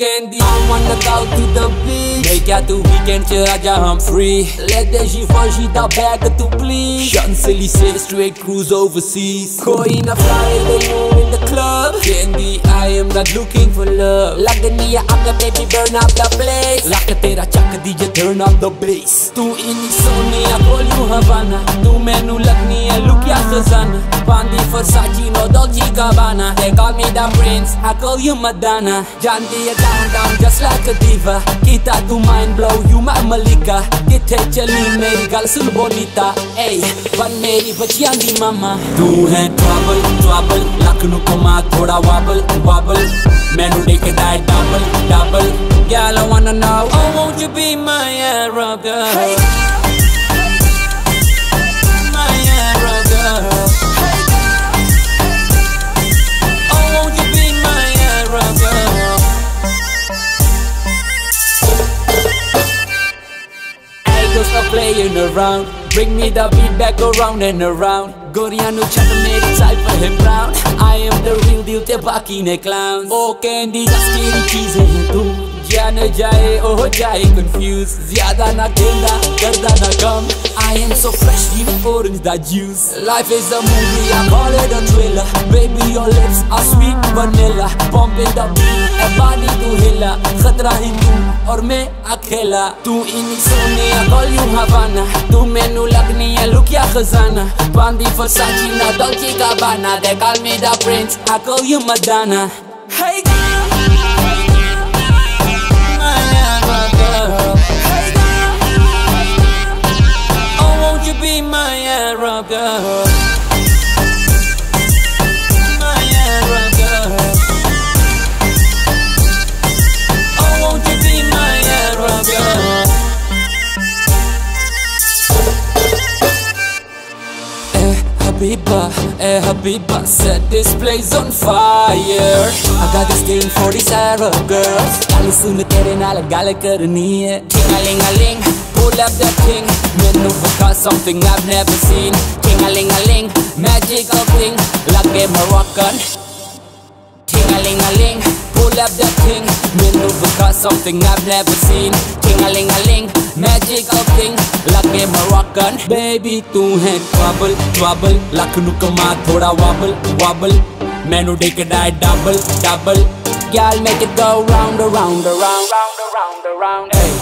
Candy, I wanna go to the beach. मैं क्या तू weekend च आजा हम free. Let the Givenchy da bag to please. Champs-Élysées straight cruise overseas. कोई ना Friday in the club. Candy, I am not looking for love. लगनी है आग baby burn up the place. लाके तेरा चक दीजे turn up the bass. तू इन्हीं सोनिया बोलूं हवाना. तू मैनू लगनी है look या खजाना. Bandi Versace no Dolce Gabbana. They call me the prince, I call you Madonna. जानती है down just like a diva. Kita tu mind blow, you my Malika. किथे चली मेरी गल सुन bonita. Ay, बन मेरी बच्चियां दी मामा. तू है trouble, लक नू कमा थोड़ा wobble. मैनू देखदा है double. Girl, I wanna know, oh won't you be my Arab girl? Hey girl, my Arab girl. Hey girl, oh won't you be my Arab girl? Stop playing around. Bring me the beat back around and around. Goriano chata meri cypher है brown. I am the real deal te बाकी ने clowns. Oh Candy असली चीजें हैं तू. क्या न जाए oh हो जाए confused. ज़्यादा ना गेंदा करदा ना कम. I am so fresh you orange that juice. Life is a movie I call it a thriller. Baby your lips are sweet vanilla. Pumping the beat and body to hilla. खतरा ही तू और मैं अकेला. तू इन्हीं सोने I call you Havana. तू मैनू लगनी है look या खजाना. Bandi Versace ना Dolce Gabbana. They call me the prince, I call you Madonna. Hey girl, my Arab girl. Hey girl, oh won't you be my Arab girl? My Arab girl. Oh won't you be my Arab girl? Habiba, set this place on fire. I got this thing for these Arab girls. Kali soon tere naal gal karni hai. Ting-a-ling-a-ling, pull up that thing. Mainu baka something I've never seen. Ting-a-ling-a-ling, magical thing, like Moroccan. Ting-a-ling-a-ling, pull up that thing. Mainu baka something I've never seen. Ting-a-ling-a-ling, magical thing, like Moroccan. Baby तू है trouble, luck नू कमा थोड़ा wobble. मैनू देखदा है double. Girl make it go round. Hey.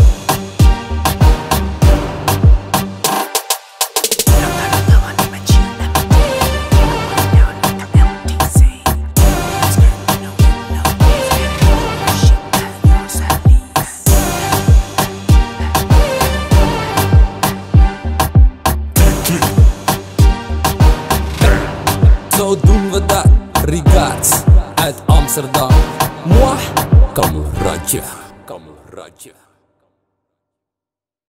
So doen we dat, regards uit Amsterdam. Moi, comme Roger.